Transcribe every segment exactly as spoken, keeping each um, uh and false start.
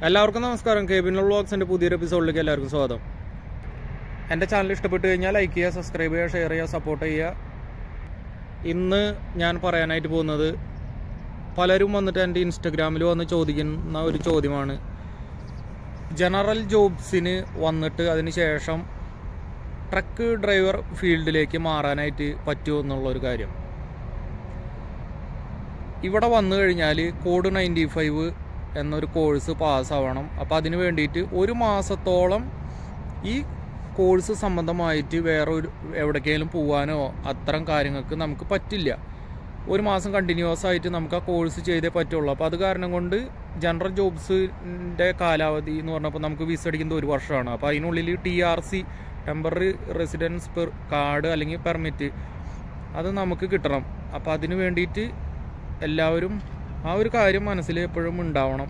എല്ലാവർക്കും നമസ്കാരം. കെബിനൽ വ്ളോഗ്സിന്റെ പുതിയൊരു എപ്പിസോഡിലേക്ക് എല്ലാവർക്കും സ്വാഗതം. എൻ്റെ ചാനൽ ഇഷ്ടപ്പെട്ട് കഴിഞ്ഞാൽ ലൈക്ക് ചെയ്യുക, സബ്സ്ക്രൈബ് ചെയ്യുക, ഷെയർ ചെയ്യുക, സപ്പോർട്ട് ചെയ്യുക. ഇന്ന് ഞാൻ പറയാനായിട്ട് പോകുന്നത് പലരും വന്നിട്ട് എൻ്റെ ഇൻസ്റ്റഗ്രാമിൽ വന്ന് ചോദിക്കുന്ന ഒരു ചോദ്യമാണ്. ജനറൽ ജോബ്സിന് വന്നിട്ട് അതിന് ശേഷം ട്രക്ക് ഡ്രൈവർ ഫീൽഡിലേക്ക് മാറാനായിട്ട് പറ്റുമോ എന്നുള്ളൊരു കാര്യം. ഇവിടെ വന്നു കഴിഞ്ഞാൽ കോഡ് നയൻറ്റി ഫൈവ് എന്നൊരു കോഴ്സ് പാസ്സാവണം. അപ്പോൾ അതിന് വേണ്ടിയിട്ട് ഒരു മാസത്തോളം ഈ കോഴ്സ് സംബന്ധമായിട്ട് വേറെ ഒരു എവിടേക്കെങ്കിലും പോകാനോ അത്തരം കാര്യങ്ങൾക്ക് നമുക്ക് പറ്റില്ല. ഒരു മാസം കണ്ടിന്യൂസ് ആയിട്ട് നമുക്ക് ആ കോഴ്സ് ചെയ്തേ പറ്റുള്ളൂ. അപ്പോൾ അത് കാരണം കൊണ്ട് ജനറൽ ജോബ്സിൻ്റെ കാലാവധി എന്ന് പറഞ്ഞപ്പോൾ നമുക്ക് വിസ അടിക്കുന്നത് ഒരു വർഷമാണ്. അപ്പോൾ അതിനുള്ളിൽ T R C temporary residence per card അല്ലെങ്കിൽ പെർമിറ്റ് അത് നമുക്ക് കിട്ടണം. അപ്പോൾ അതിന് വേണ്ടിയിട്ട് എല്ലാവരും ആ ഒരു കാര്യം മനസ്സിൽ എപ്പോഴും ഉണ്ടാവണം.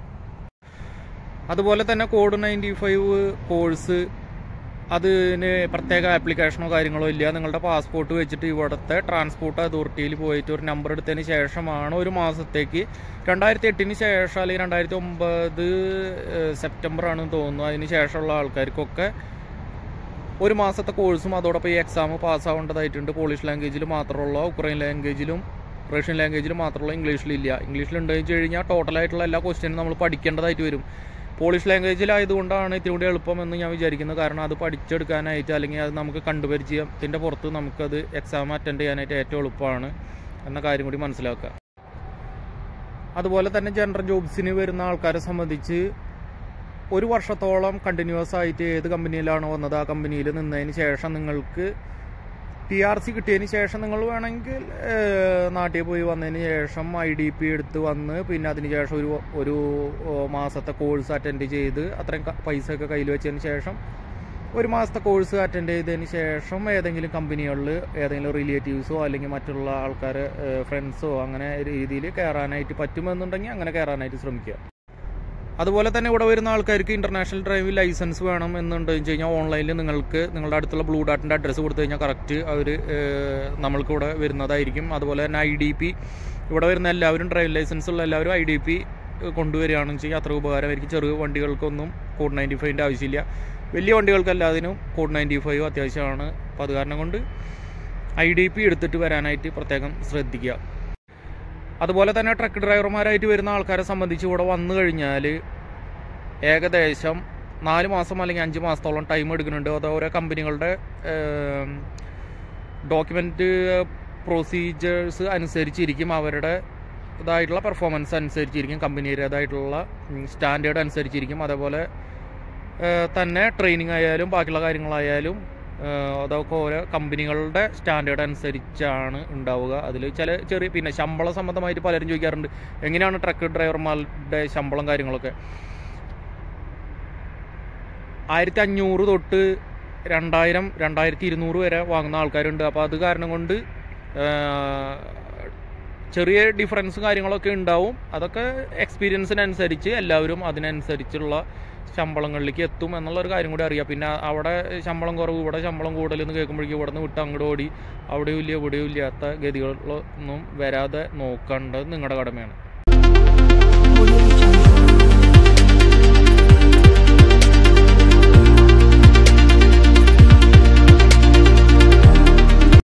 അതുപോലെ തന്നെ കോഡ് നയൻറ്റി ഫൈവ് കോഴ്സ് അതിന് പ്രത്യേക ആപ്ലിക്കേഷനോ കാര്യങ്ങളോ ഇല്ല. നിങ്ങളുടെ പാസ്പോർട്ട് വെച്ചിട്ട് ഇവിടുത്തെ ട്രാൻസ്പോർട്ട് അതോറിറ്റിയിൽ പോയിട്ട് ഒരു നമ്പർ എടുത്തതിന് ശേഷമാണ് ഒരു മാസത്തേക്ക് രണ്ടായിരത്തി എട്ടിന് ശേഷം അല്ലെങ്കിൽ രണ്ടായിരത്തി ഒമ്പത് സെപ്റ്റംബർ ആണെന്ന് തോന്നുന്നു, അതിന് ശേഷമുള്ള ആൾക്കാർക്കൊക്കെ ഒരു മാസത്തെ കോഴ്സും അതോടൊപ്പം ഈ എക്സാം പാസ്സാവേണ്ടതായിട്ടുണ്ട്. പോളിഷ് ലാംഗ്വേജിൽ മാത്രമുള്ള, ഉക്രൈൻ ലാംഗ്വേജിലും റഷ്യൻ ലാംഗ്വേജിൽ മാത്രമുള്ള, ഇംഗ്ലീഷിലില്ല. ഇംഗ്ലീഷിലുണ്ടെന്ന് വെച്ച് കഴിഞ്ഞാൽ ടോട്ടലായിട്ടുള്ള എല്ലാ ക്വസ്റ്റ്യനും നമ്മൾ പഠിക്കേണ്ടതായിട്ട് വരും. പോളിഷ് ലാംഗ്വേജിലായതുകൊണ്ടാണ് ഇത്തിരി കൂടി എളുപ്പമെന്ന് ഞാൻ വിചാരിക്കുന്നത്. കാരണം അത് പഠിച്ചെടുക്കാനായിട്ട് അല്ലെങ്കിൽ അത് നമുക്ക് കണ്ടുപരിചയത്തിൻ്റെ പുറത്ത് നമുക്കത് എക്സാം അറ്റൻഡ് ചെയ്യാനായിട്ട് ഏറ്റവും എളുപ്പമാണ് എന്ന കാര്യം കൂടി മനസ്സിലാക്കുക. അതുപോലെ തന്നെ ജനറൽ ജോബ്സിന് വരുന്ന ആൾക്കാരെ സംബന്ധിച്ച് ഒരു വർഷത്തോളം കണ്ടിന്യൂസ് ആയിട്ട് ഏത് കമ്പനിയിലാണോ വന്നത് ആ കമ്പനിയിൽ നിന്നതിന് ശേഷം നിങ്ങൾക്ക് ടി ആർ സി കിട്ടിയതിന് ശേഷം നിങ്ങൾ വേണമെങ്കിൽ നാട്ടിൽ പോയി വന്നതിന് ശേഷം ഐ ഡി പി എടുത്ത് വന്ന് പിന്നെ അതിന് ശേഷം ഒരു ഒരു മാസത്തെ കോഴ്സ് അറ്റൻഡ് ചെയ്ത് അത്രയും പൈസയൊക്കെ കയ്യിൽ വെച്ചതിന് ശേഷം ഒരു മാസത്തെ കോഴ്സ് അറ്റൻഡ് ചെയ്തതിന് ശേഷം ഏതെങ്കിലും കമ്പനികളിൽ ഏതെങ്കിലും റിലേറ്റീവ്സോ അല്ലെങ്കിൽ മറ്റുള്ള ആൾക്കാർ ഫ്രണ്ട്സോ അങ്ങനെ രീതിയിൽ കയറാനായിട്ട് പറ്റുമെന്നുണ്ടെങ്കിൽ അങ്ങനെ കയറാനായിട്ട് ശ്രമിക്കുക. അതുപോലെ തന്നെ ഇവിടെ വരുന്ന ആൾക്കാർക്ക് ഇൻ്റർനാഷണൽ ഡ്രൈവിംഗ് ലൈസൻസ് വേണം എന്നുണ്ടെന്ന് വെച്ച് കഴിഞ്ഞാൽ ഓൺലൈനിൽ നിങ്ങൾക്ക് നിങ്ങളുടെ അടുത്തുള്ള ബ്ലൂ ഡാറ്റിൻ്റെ അഡ്രസ്സ് കൊടുത്തു കഴിഞ്ഞാൽ കറക്റ്റ് അവർ നമ്മൾക്ക് ഇവിടെ വരുന്നതായിരിക്കും. അതുപോലെ തന്നെ ഐ ഡി പി ഇവിടെ വരുന്ന എല്ലാവരും ഡ്രൈവിംഗ് ലൈസൻസ് ഉള്ള എല്ലാവരും ഐ ഡി പി കൊണ്ടുവരികയാണെന്ന് വെച്ച് കഴിഞ്ഞാൽ അത്ര ഉപകാരമായിരിക്കും. ചെറിയ വണ്ടികൾക്കൊന്നും കോഡ് നയൻറ്റി ഫൈവിൻ്റെ ആവശ്യമില്ല. വലിയ വണ്ടികൾക്കെല്ലാത്തിനും കോഡ് നയൻറ്റി ഫൈവ് അത്യാവശ്യമാണ്. അപ്പോൾ അത് കാരണം കൊണ്ട് ഐ ഡി പി എടുത്തിട്ട് വരാനായിട്ട് പ്രത്യേകം ശ്രദ്ധിക്കുക. അതുപോലെ തന്നെ ട്രക്ക് ഡ്രൈവർമാരായിട്ട് വരുന്ന ആൾക്കാരെ സംബന്ധിച്ച് ഇവിടെ വന്നു കഴിഞ്ഞാൽ ഏകദേശം നാല് മാസം അല്ലെങ്കിൽ അഞ്ച് മാസത്തോളം ടൈം എടുക്കുന്നുണ്ട്. അത് ഓരോ കമ്പനികളുടെ ഡോക്യുമെൻറ്റ് പ്രൊസീജിയേഴ്സ് അനുസരിച്ചിരിക്കും, അവരുടെ ഇതായിട്ടുള്ള പെർഫോമൻസ് അനുസരിച്ചിരിക്കും, കമ്പനിയുടേതായിട്ടുള്ള സ്റ്റാൻഡേർഡ് അനുസരിച്ചിരിക്കും. അതേപോലെ തന്നെ ട്രെയിനിങ് ആയാലും ബാക്കിയുള്ള കാര്യങ്ങളായാലും അതൊക്കെ ഓരോ കമ്പനികളുടെ സ്റ്റാൻഡേർഡ് അനുസരിച്ചാണ് ഉണ്ടാവുക. അതിൽ ചില ചെറിയ പിന്നെ ശമ്പള സംബന്ധമായിട്ട് പലരും ചോദിക്കാറുണ്ട് എങ്ങനെയാണ് ട്രക്ക് ഡ്രൈവർമാരുടെ ശമ്പളം കാര്യങ്ങളൊക്കെ. ആയിരത്തി അഞ്ഞൂറ് തൊട്ട് രണ്ടായിരം രണ്ടായിരത്തി ഇരുന്നൂറ് വരെ വാങ്ങുന്ന ആൾക്കാരുണ്ട്. അപ്പോൾ അത് കാരണം കൊണ്ട് ചെറിയ ഡിഫറൻസ് കാര്യങ്ങളൊക്കെ ഉണ്ടാവും. അതൊക്കെ എക്സ്പീരിയൻസിനനുസരിച്ച് എല്ലാവരും അതിനനുസരിച്ചുള്ള ശമ്പളങ്ങളിലേക്ക് എത്തും എന്നുള്ളൊരു കാര്യം കൂടി അറിയാം. പിന്നെ അവിടെ ശമ്പളം കുറവ് ഇവിടെ ശമ്പളം കൂടുതലെന്ന് കേൾക്കുമ്പോഴേക്കും ഇവിടെ നിന്ന് വിട്ട് അങ്ങോട്ട് ഓടി അവിടെയും ഇല്ല ഇവിടെയും ഇല്ലാത്ത ഗതികളൊന്നും വരാതെ നോക്കേണ്ടത് നിങ്ങളുടെ കടമയാണ്.